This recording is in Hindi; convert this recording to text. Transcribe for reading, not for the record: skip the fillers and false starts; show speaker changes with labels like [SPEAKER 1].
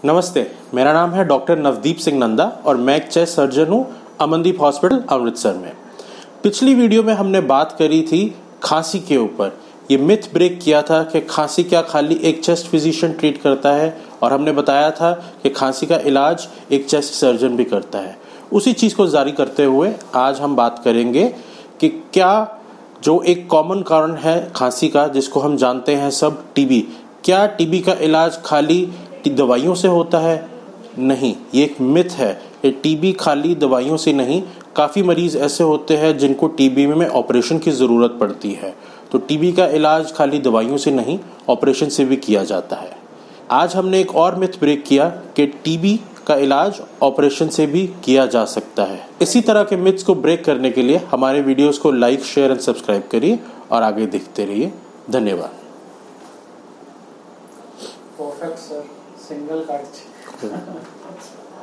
[SPEAKER 1] नमस्ते, मेरा नाम है डॉक्टर नवदीप सिंह नंदा और मैं एक चेस्ट सर्जन हूँ अमनदीप हॉस्पिटल अमृतसर में। पिछली वीडियो में हमने बात करी थी खांसी के ऊपर। ये मिथ ब्रेक किया था कि खांसी क्या खाली एक चेस्ट फिजिशियन ट्रीट करता है, और हमने बताया था कि खांसी का इलाज एक चेस्ट सर्जन भी करता है। उसी चीज़ को जारी करते हुए आज हम बात करेंगे कि क्या जो एक कॉमन कारण है खांसी का, जिसको हम जानते हैं सब, टीबी, क्या टीबी का इलाज खाली दवाइयों से होता है? नहीं, ये एक मिथ है। ये टीबी खाली दवाइयों से नहीं, काफ़ी मरीज़ ऐसे होते हैं जिनको टीबी में ऑपरेशन की ज़रूरत पड़ती है। तो टीबी का इलाज खाली दवाइयों से नहीं, ऑपरेशन से भी किया जाता है। आज हमने एक और मिथ ब्रेक किया कि टीबी का इलाज ऑपरेशन से भी किया जा सकता है। इसी तरह के मिथ्स को ब्रेक करने के लिए हमारे वीडियोस को लाइक, शेयर एंड सब्सक्राइब करिए और आगे देखते रहिए। धन्यवाद।
[SPEAKER 2] Perfect sir, single card.